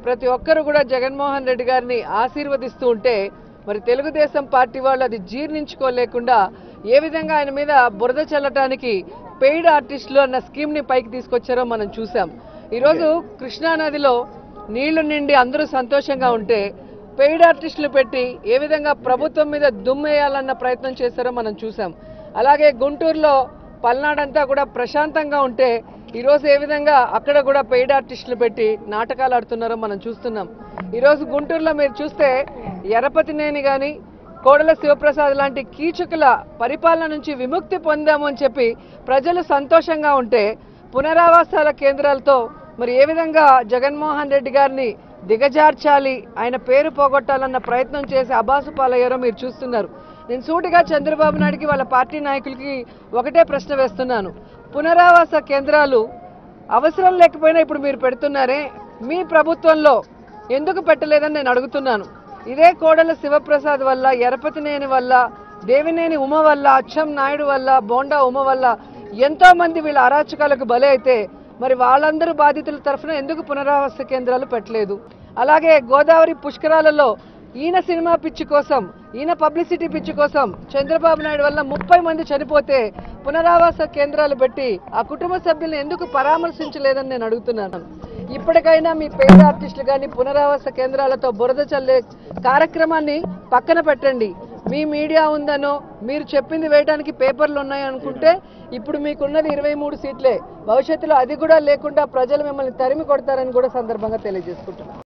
ప్రతి ఒక్కరు కూడా జగన్మోహన్ రెడ్డి గారిని ఆశీర్వదిస్తూ ఉంటే మరి తెలుగుదేశం పార్టీ వాళ్ళు అది జీర్ణించుకోలేకుండా ఏ విధంగా ఆయన మీద బురద చల్లటానికి పెయిడ్ ఆర్టిస్టులు అన్న స్కీమ్ని పైకి తీసుకొచ్చారో మనం చూసాం. ఈరోజు కృష్ణానదిలో నీళ్లు నిండి అందరూ సంతోషంగా ఉంటే పెయిడ్ ఆర్టిస్టులు పెట్టి ఏ విధంగా ప్రభుత్వం మీద దుమ్మేయాలన్న ప్రయత్నం చేశారో మనం చూసాం. అలాగే గుంటూరులో పల్నాడంతా కూడా ప్రశాంతంగా ఉంటే ఈరోజు ఏ విధంగా అక్కడ కూడా పెయిడ్ ఆర్టిస్టులు పెట్టి నాటకాలు ఆడుతున్నారో మనం చూస్తున్నాం. ఈరోజు గుంటూరులో మీరు చూస్తే ఎరపతినేని కానీ కోడెల శివప్రసాద్ లాంటి కీచకుల పరిపాలన నుంచి విముక్తి పొందాము అని చెప్పి ప్రజలు సంతోషంగా ఉంటే పునరావాసాల కేంద్రాలతో మరి ఏ విధంగా జగన్మోహన్ రెడ్డి గారిని దిగజార్చాలి, ఆయన పేరు పోగొట్టాలన్న ప్రయత్నం చేసి అబాసు పాలయ్యారో మీరు చూస్తున్నారు. నేను సూటిగా చంద్రబాబు నాయుడికి వాళ్ళ పార్టీ నాయకులకి ఒకటే ప్రశ్న వేస్తున్నాను. పునరావాస కేంద్రాలు అవసరం లేకపోయినా ఇప్పుడు మీరు పెడుతున్నారే, మీ ప్రభుత్వంలో ఎందుకు పెట్టలేదని నేను అడుగుతున్నాను. ఇదే కోడెల శివప్రసాద్ వల్ల, ఎరపతినేని వల్ల, దేవినేని ఉమ వల్ల, అచ్చం నాయుడు వల్ల, బోండా ఉమ వల్ల ఎంతో మంది వీళ్ళ అరాచకాలకు బలి అయితే మరి వాళ్ళందరూ బాధితుల తరఫున ఎందుకు పునరావాస కేంద్రాలు పెట్టలేదు? అలాగే గోదావరి పుష్కరాలలో ఈయన సినిమా పిచ్చి కోసం, ఈయన పబ్లిసిటీ పిచ్చి కోసం చంద్రబాబు నాయుడు వల్ల 30 మంది చనిపోతే పునరావాస కేంద్రాలు పెట్టి ఆ కుటుంబ సభ్యులను ఎందుకు పరామర్శించలేదని నేను అడుగుతున్నాను. ఇప్పటికైనా మీ పేద ఆర్టిస్టులు కానీ పునరావాస కేంద్రాలతో బురద చల్లే కార్యక్రమాన్ని పక్కన పెట్టండి. మీ మీడియా ఉందనో మీరు చెప్పింది వేయడానికి పేపర్లు ఉన్నాయనుకుంటే ఇప్పుడు మీకున్నది 23 సీట్లే. భవిష్యత్తులో అది కూడా లేకుండా ప్రజలు మిమ్మల్ని తరిమి కొడతారని కూడా సందర్భంగా తెలియజేసుకుంటున్నాను.